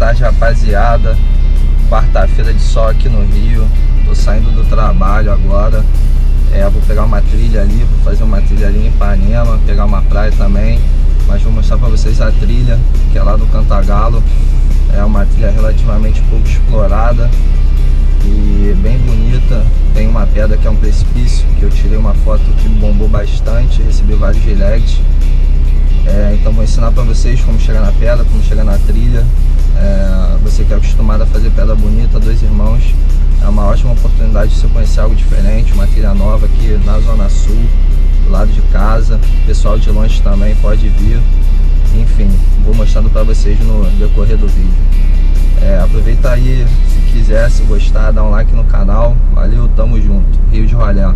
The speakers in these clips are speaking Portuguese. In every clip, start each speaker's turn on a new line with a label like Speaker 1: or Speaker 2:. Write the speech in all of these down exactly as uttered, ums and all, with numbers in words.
Speaker 1: tarde, rapaziada. Quarta-feira de sol aqui no Rio. Tô saindo do trabalho agora. É, vou pegar uma trilha ali, vou fazer uma trilha ali em Ipanema, pegar uma praia também. Mas vou mostrar pra vocês a trilha, que é lá do Cantagalo. É uma trilha relativamente pouco explorada e bem bonita. Tem uma pedra que é um precipício, que eu tirei uma foto que bombou bastante, recebi vários directs. É, então vou ensinar pra vocês como chegar na pedra, como chegar na trilha. É, você que é acostumado a fazer pedra bonita, dois irmãos, é uma ótima oportunidade de você conhecer algo diferente, uma trilha nova aqui na Zona Sul, do lado de casa. Pessoal de longe também pode vir. Enfim, vou mostrando pra vocês no decorrer do vídeo. É, aproveita aí, se quiser, se gostar, dá um like no canal. Valeu, tamo junto. Rio de Rolé.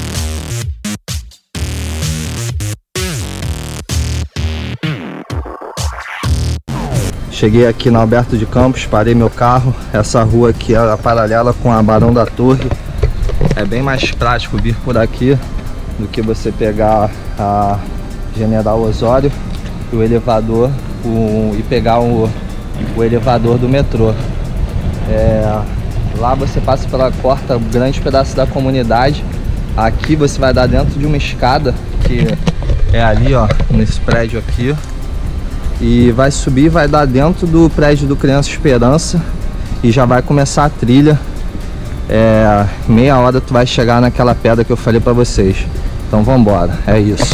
Speaker 1: Cheguei aqui na Alberto de Campos, parei meu carro. Essa rua aqui é paralela com a Barão da Torre. É bem mais prático vir por aqui do que você pegar a General Osório e o elevador o, e pegar o, o elevador do metrô. É, lá você passa pela corta grande pedaço da comunidade. Aqui você vai dar dentro de uma escada que é ali, ó, nesse prédio aqui. E vai subir, vai dar dentro do prédio do Criança Esperança e já vai começar a trilha. É, meia hora tu vai chegar naquela pedra que eu falei pra vocês. Então vamos embora, é isso.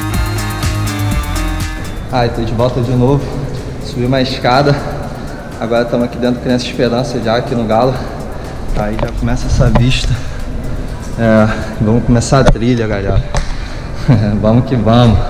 Speaker 1: Ai, tô de volta de novo. Subi uma escada. Agora estamos aqui dentro do Criança Esperança, já aqui no Galo. Aí já começa essa vista. É, vamos começar a trilha, galera. Vamos que vamos.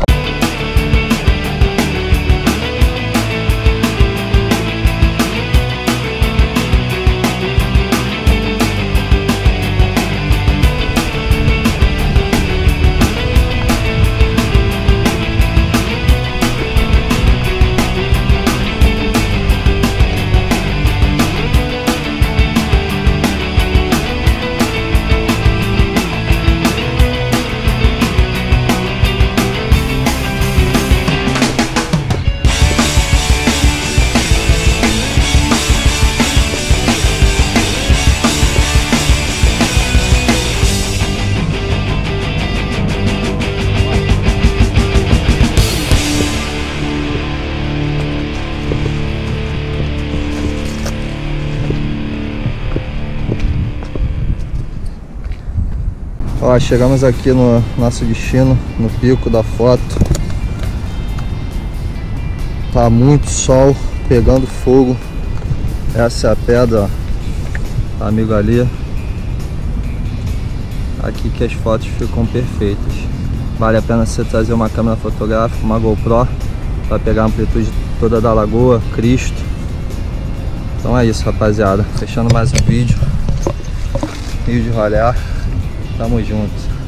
Speaker 1: Ó, chegamos aqui no nosso destino, no pico da foto. Tá muito sol, pegando fogo. Essa é a pedra, ó, amigo ali. Aqui que as fotos ficam perfeitas. Vale a pena você trazer uma câmera fotográfica, uma GoPro, para pegar a amplitude toda da lagoa, Cristo. Então é isso, rapaziada. Fechando mais um vídeo. Rio de Rolé. Tamo junto.